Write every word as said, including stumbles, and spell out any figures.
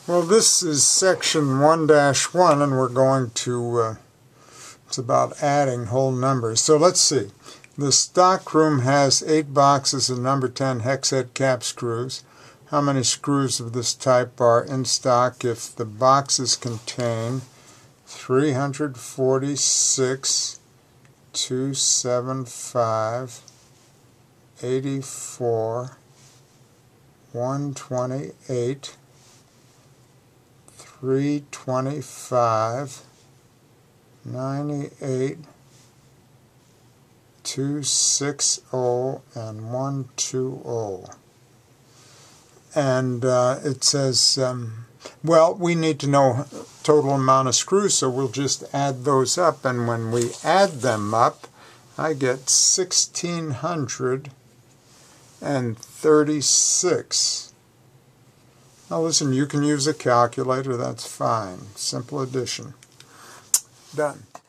Well, this is section one dash one, and we're going to, uh, it's about adding whole numbers. So let's see. The stock room has eight boxes of number ten hex head cap screws. How many screws of this type are in stock if the boxes contain three hundred forty-six, two hundred seventy-five, eighty-four, one hundred twenty-eight, three hundred twenty-five, ninety-eight, two hundred sixty, and one hundred twenty. And uh, it says, um, well, we need to know total amount of screws, so we'll just add those up. And when we add them up, I get one thousand six hundred thirty-six. Now listen, you can use a calculator, that's fine. Simple addition. Done.